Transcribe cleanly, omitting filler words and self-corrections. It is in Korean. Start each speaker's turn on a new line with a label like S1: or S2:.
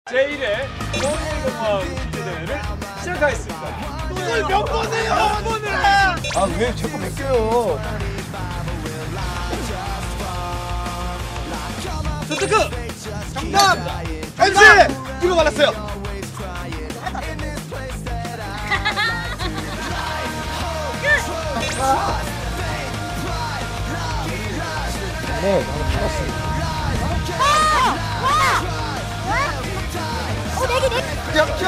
S1: 제1회 뽕일공원 퀴즈대회를 시작하겠습니다.
S2: 이걸 몇 번이에요? 몇 번을 해?
S3: 아, 왜 자꾸 바뀌어요?
S2: 스티크! 정답! MC! 이거 말랐어요.
S3: 네, 나는 팔았습니다.
S4: 내기.
S2: 그냥